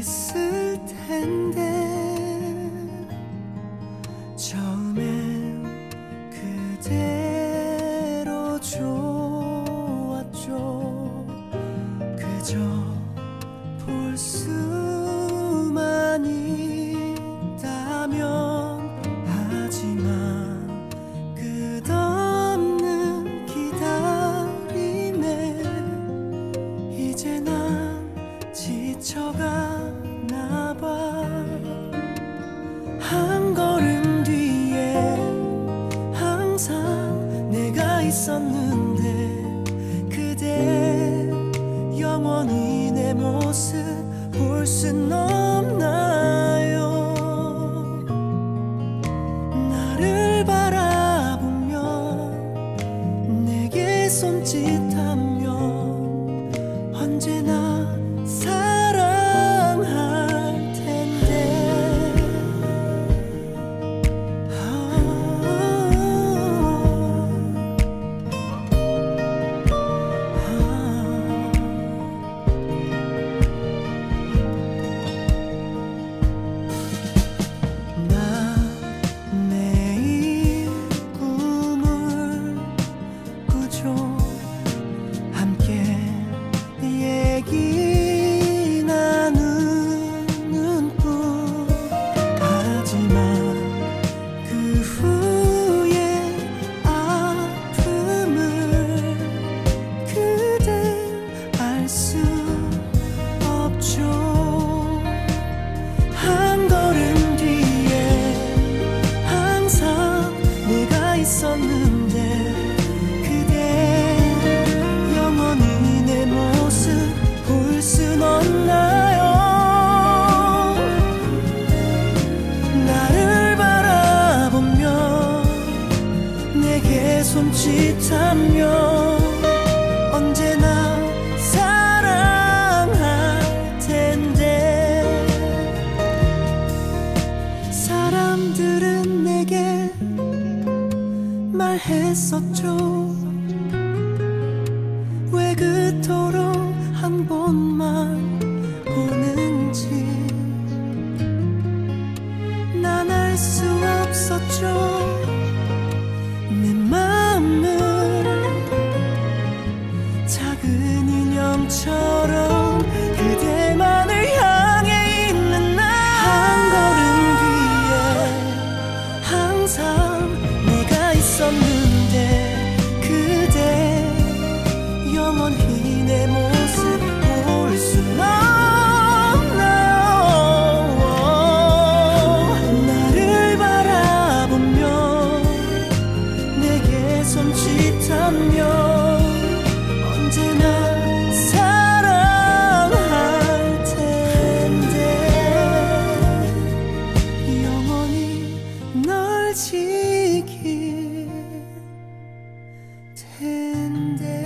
그랬을 텐데 처음엔 그대로 좋았죠. 그저 볼 수만 있다면. 하지만 끝없는 기다림에 이제 난 지쳐가나 봐. 한 걸음 뒤에 항상 내가 있었는데 그대 영원히 내 모습 볼 순 없나요? 나를 바라보며 내게 손짓하며 언제나 사랑할 텐데. 나 매일 꿈을 꾸죠. 함께 얘기 나누는 꿈. 하지만 그 후에 아픔을 그댄 알 수 없죠. 한 걸음 뒤에 항상 내가 있었는데 그대 영원히 내 모습 볼 순 없나요? 나를 바라보며 내게 손짓하며 언제나 사랑할 텐데. 사람들은 내게 말했었죠. 왜 그토록 한 번만 보는지. 난 알 수 없었죠. 내 마음은 작은 인형처럼 그대만을 향해 있는 날. 한 걸음 뒤에 항상 내가 있었는데 그대 영원히 내 모습 볼 순 없나요? 나를 바라보며 내게 손짓하며 언제나 사랑할 텐데. 영원히 널 지킬 텐데.